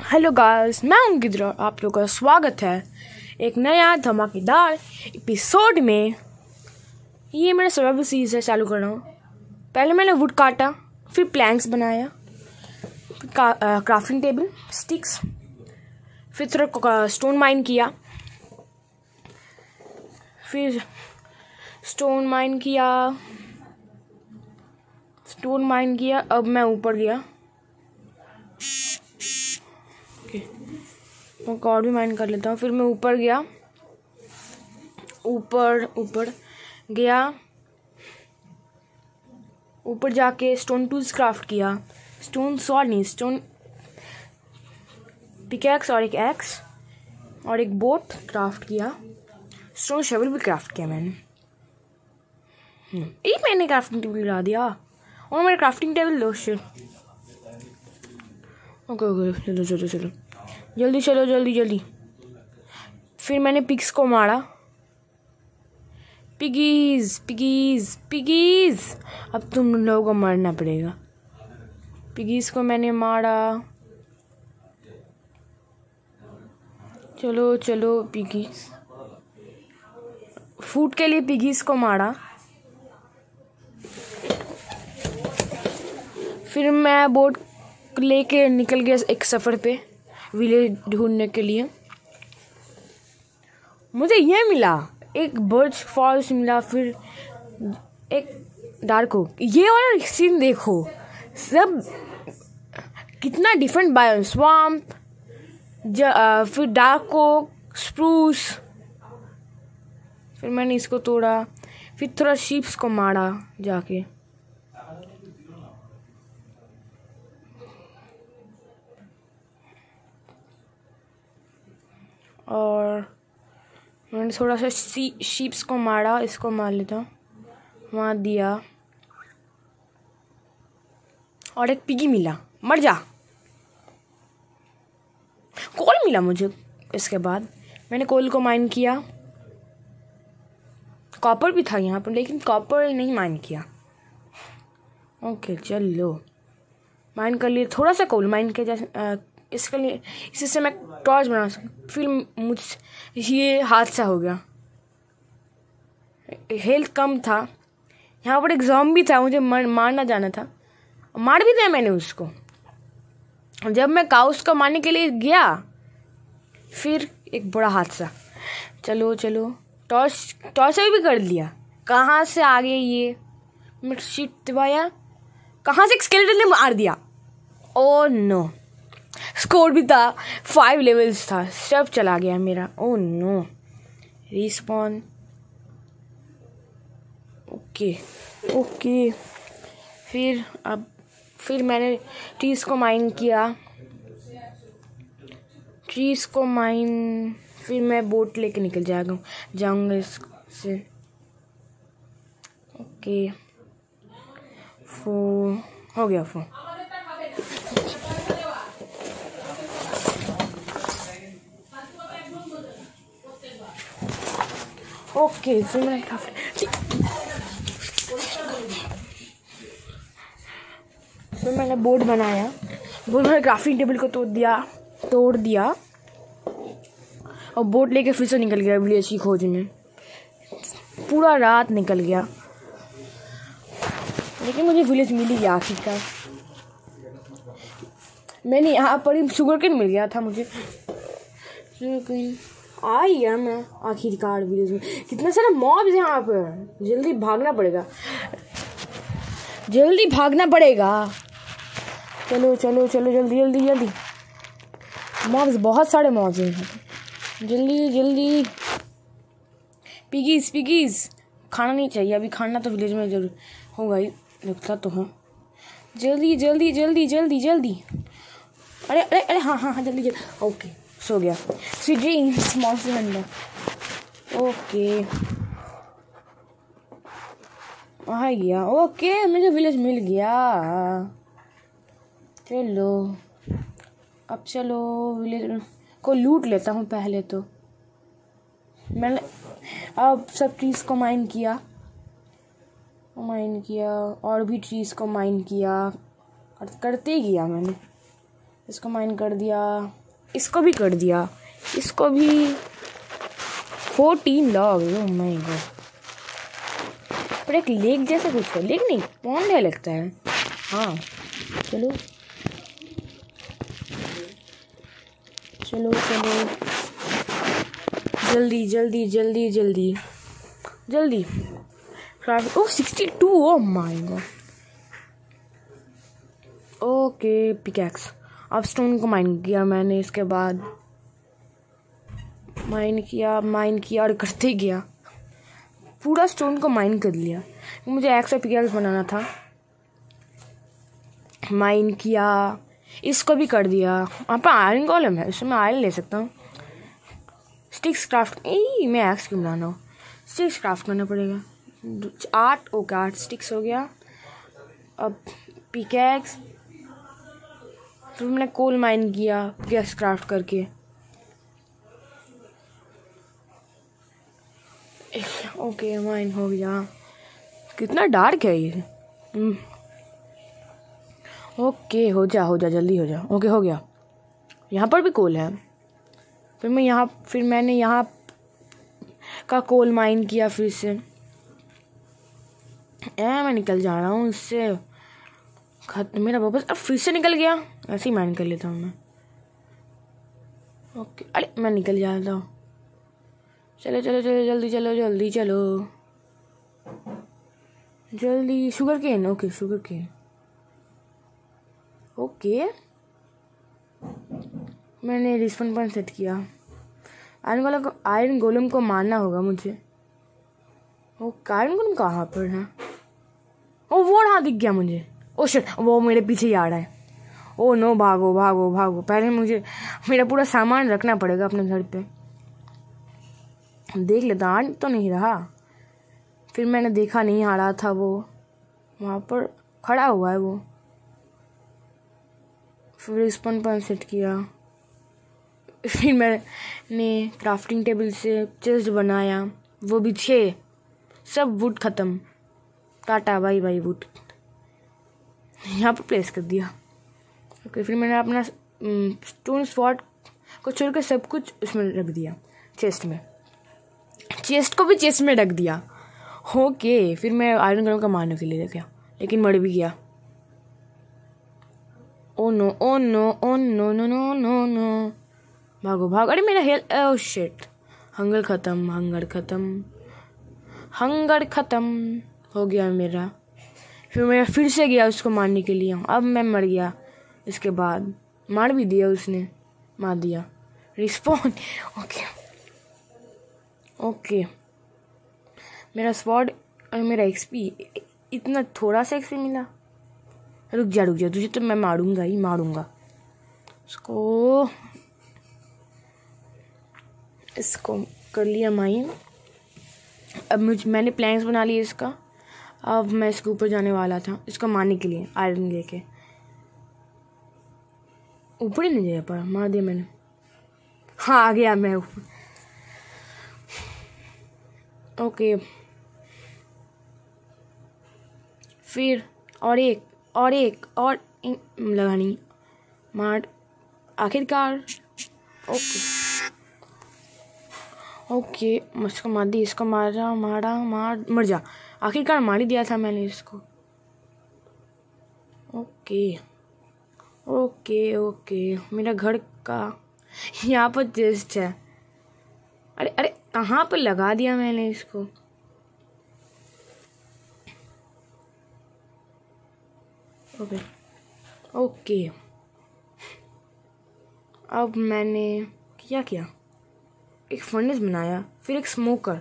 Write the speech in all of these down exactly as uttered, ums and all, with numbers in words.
Hello guys, मैं हूं गिद्र। आप लोगों का स्वागत है एक नया धमाकेदार एपिसोड में। ये मेरा सर्वाइवल सीरीज है, चालू कर रहा हूँ। पहले मैंने वुड काटा, फिर प्लैंक्स बनाया, फिर क्राफ्टिंग टेबल, स्टिक्स, फिर थोड़ा स्टोन माइन किया, फिर स्टोन माइन किया स्टोन माइन किया अब मैं ऊपर गया। मैं और भी माइन कर लेता हूँ। फिर मैं ऊपर गया ऊपर ऊपर गया ऊपर जाके स्टोन टूल्स क्राफ्ट किया। स्टोन सॉर्ड नहीं, स्टोन पिकैक्स और एक एक्स और एक बोट क्राफ्ट किया। स्टोन शवल भी क्राफ्ट किया मैंने। एक मैंने क्राफ्टिंग टेबल ला दिया और मेरा क्राफ्टिंग टेबल लो शिट। ओके ओके चलो चलो चलो जल्दी चलो जल्दी जल्दी। फिर मैंने पिग्स को मारा। पिगीज पिगीज पिगीज अब तुम लोगों को मरना पड़ेगा। पिगीज को मैंने मारा। चलो चलो पिगीज। फूड के लिए पिगीज को मारा। फिर मैं बोट लेके निकल गया एक सफ़र पे विलेज ढूंढने के लिए। मुझे ये मिला, एक बर्च फॉल्स मिला, फिर एक डार्को। ये वाला सीन देखो, सब कितना डिफरेंट बायो। स्वाम्प, फिर डार्को, स्प्रूस। फिर मैंने इसको तोड़ा, फिर थोड़ा शीप्स को मारा जाके। और मैंने थोड़ा सा सी शीप्स को मारा। इसको मार लेता हूँ, मार दिया। और एक पिगी मिला, मर जा। कोल मिला मुझे। इसके बाद मैंने कोल को माइन किया। कॉपर भी था यहाँ पर, लेकिन कॉपर नहीं माइन किया। ओके चलो, माइन कर लिए। थोड़ा सा कोल माइन किया जैसे इसके लिए, इसी से मैं टॉर्च बना सकूँ। फिर मुझ ये हादसा हो गया। हेल्थ कम था। यहाँ पर एक ज़ॉम्बी था, मुझे मर, मारना जाना था। मार भी दिया मैंने उसको। जब मैं काउस को मारने के लिए गया, फिर एक बड़ा हादसा। चलो चलो, टॉर्च टॉर्च भी कर लिया। कहाँ से आ गए ये? मैं शीट दबाया, कहाँ से एक स्केलेटन ने मार दिया। ओह नो, स्कोर भी था, फाइव लेवल्स था, सब चला गया मेरा। Oh no, respawn. Okay okay फिर अब फिर मैंने ट्रीज को माइन किया। ट्रीज को माइन फिर मैं बोट लेके निकल जाऊंगा जाऊंगा इससे। ओके फो हो गया फो ओके फिर मैंने क्राफ्ट फिर मैंने बोर्ड बनाया। बोर्ड मैंने क्राफ्टिंग टेबल को तोड़ दिया तोड़ दिया और बोट लेके फिर से निकल गया विलेज की खोज में। पूरा रात निकल गया, लेकिन मुझे विलेज मिल ही गया आखिरकार। मैंने यहाँ पर ही शुगर केन मिल गया था मुझे। आ ही गया मैं आखिरकार विलेज में। कितना सारा मॉब्स है यहाँ पर। जल्दी भागना पड़ेगा जल्दी भागना पड़ेगा चलो चलो चलो जल्दी जल्दी जल्दी। मॉब्स, बहुत सारे मॉब्स हैं यहाँ पे। जल्दी जल्दी। पिगीज पिगीज खाना नहीं चाहिए अभी। खाना तो विलेज में जरूर होगा ही, लगता तो है। जल्दी जल्दी जल्दी जल्दी जल्दी। अरे अरे अरे हाँ हाँ हाँ जल्दी जल्दी। ओके सो गया। Sweet dreams monster hunter. Okay आ गया। ओके मुझे विलेज मिल गया। चलो अब चलो विलेज को लूट लेता हूँ पहले तो। मैंने अब सब ट्रीज को माइन किया माइन किया और भी ट्रीज को माइन किया और करते ही गया मैंने। इसको माइन कर दिया, इसको भी कर दिया, इसको भी। Fourteen log. Oh my god. पर एक लेक जैसे कुछ है, लेक नहीं पॉन्ड है लगता है। हाँ चलो चलो चलो जल्दी जल्दी जल्दी जल्दी जल्दी। Oh sixty two. Oh my god. Okay pickaxe. अब स्टोन को माइन किया मैंने, इसके बाद माइन किया माइन किया और करते गया, पूरा स्टोन को माइन कर लिया। मुझे एक्स्ट्रा पिकैक्स बनाना था। माइन किया, इसको भी कर दिया। वहाँ पर आयरन कॉलम है, इसमें आयरन ले सकता हूँ। स्टिक्स क्राफ्ट, ई मैं एक्स क्यों बनाना हूँ, स्टिक्स क्राफ्ट करना पड़ेगा। आठ ओके आठ स्टिक्स हो गया। अब पिकैक्स, फिर मैंने कोल माइन किया पिकैक्स क्राफ्ट करके। ओके माइन हो गया। कितना डार्क है ये। ओके हो जा हो जा जल्दी हो जा। ओके हो गया। यहाँ पर भी कोल है। फिर मैं यहाँ फिर मैंने यहाँ का कोल माइन किया फिर से। ए मैं निकल जा रहा हूँ इससे। खत्म मेरा वापस। अब फिर से निकल गया। ऐसे ही माइन कर लेता हूँ मैं। ओके अरे मैं निकल जाता हूँ। चलो चलो चलो जल्दी चलो जल्दी चलो जल्दी। Sugar cane. Okay sugar cane. Okay मैंने रिस्पॉन पॉइंट सेट किया। आयरन गोलम को आयरन गोलम को मारना होगा मुझे। ओ आयरन गोलम कहाँ पर है। ओ वो रहा, दिख गया मुझे। ओ शिट वो मेरे पीछे ही आ रहा है। ओ नो भागो भागो भागो। पहले मुझे मेरा पूरा सामान रखना पड़ेगा अपने घर पे। देख लेता आ तो नहीं रहा। फिर मैंने देखा नहीं आ रहा था, वो वहाँ पर खड़ा हुआ है वो। फिर रिस्पॉन पॉइंट सेट किया। फिर मैंने क्राफ्टिंग टेबल से चेस्ट बनाया, वो भी छः। सब वुड ख़त्म। टाटा बाई बाई वुड। यहाँ पर प्लेस कर दिया। ओके फिर मैंने अपना स्टोन स्वॉर्ड को छोड़ कर सब कुछ उसमें रख दिया, चेस्ट में। चेस्ट को भी चेस्ट में रख दिया। ओके फिर मैं आयरन गोलम का मारने के लिए गया, लेकिन मर भी गया। Oh no oh no oh no no no no no. भागो भागो। अरे मेरा हेल्थ। Oh shit. हंगर ख़त्म हंगर ख़त्म हंगर ख़त्म हो गया मेरा। फिर मैं फिर से गया उसको मारने के लिए। अब मैं मर गया। इसके बाद मार भी दिया उसने, मार दिया। रिस्पॉन। ओके ओके मेरा स्वॉर्ड और मेरा एक्सपी, इतना थोड़ा सा एक्सपी मिला। रुक जा रुक जा, तुझे तो मैं मारूंगा ही मारूंगा। इसको इसको कर लिया माइन। अब मुझ मैंने प्लैंक्स बना लिए इसका। अब मैं इसके ऊपर जाने वाला था इसको मारने के लिए, आयरन लेके। ऊपर ही नहीं जा पाया, मार दिया मैंने। हाँ आ गया मैं ऊपर। ओके फिर और एक और एक और लगानी मार आखिरकार। ओके ओके इसको मार दी, इसको मारा मारा मार मर जा। आखिरकार मार ही दिया था मैंने इसको। ओके ओके ओके मेरा घर का यहाँ पर चेस्ट है। अरे अरे कहाँ पर लगा दिया मैंने इसको। ओके ओके अब मैंने क्या किया, एक फर्नेस बनाया, फिर एक स्मोकर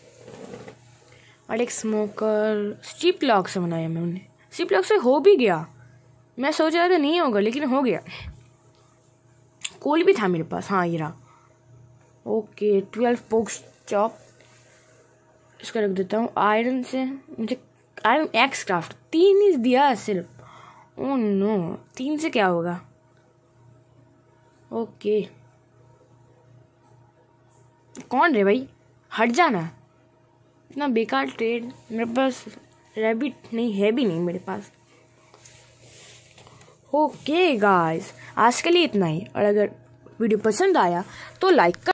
और एक स्मोकर स्ट्रिप लॉक से बनाया मैंने। स्ट्रिप लॉक से हो भी गया। मैं सोच रहा था नहीं होगा, लेकिन हो गया। कोल भी था मेरे पास। हाँ ये रहा। ओके ट्वेल्व पोक्स चॉप इसका रख देता हूँ। आयरन से मुझे आयरन एक्स क्राफ्ट तीन ही दिया सिर्फ। ओह नो तीन से क्या होगा। ओके कौन रे भाई, हट जाना। इतना बेकार ट्रेड। मेरे पास रैबिट नहीं है भी नहीं मेरे पास। ओके गाइस, आज के लिए इतना ही। और अगर वीडियो पसंद आया तो लाइक कर